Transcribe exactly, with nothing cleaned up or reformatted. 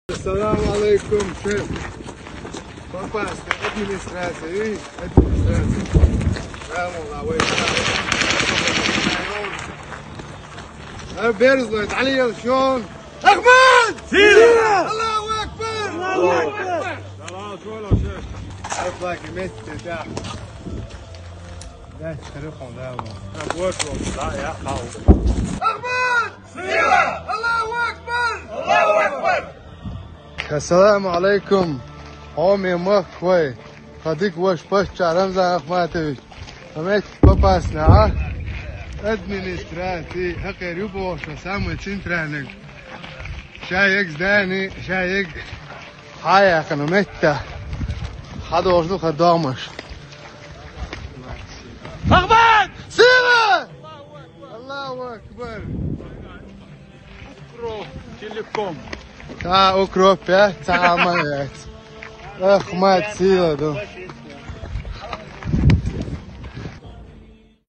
السلام عليكم شيف Popas, administratie, administratie. Helemaal nou weer. Beersleut, Ali El Shon. Ahmed! Sira! Allahu Akbar! Allahu Akbar! Salam عليكم شيف. أطلع كمية تاع. ده تاريخهم ده. أنا بوكم. لا يا خاو. أحمد! سيرا! الله أكبر! الله أكبر! السلام عليكم. قومي مخوي خديك وش باش شعرم زي أخماتي هميك Popas نعا administratie هكا يبوش وسامو تسنترانك شايك زداني شايك حايا كانوا متى حدا وردو خدامش أحمد سيرة الله أكبر أكرو كلكم تا أكرو بيت تا عمايات أخمات سيرة دو